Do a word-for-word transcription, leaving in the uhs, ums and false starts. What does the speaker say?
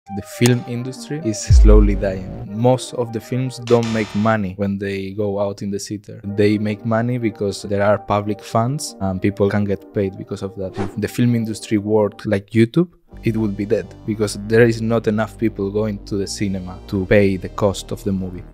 The film industry is slowly dying. Most of the films don't make money when they go out in the theater. They make money because there are public funds and people can get paid because of that. If the film industry worked like YouTube, it would be dead because there is not enough people going to the cinema to pay the cost of the movie.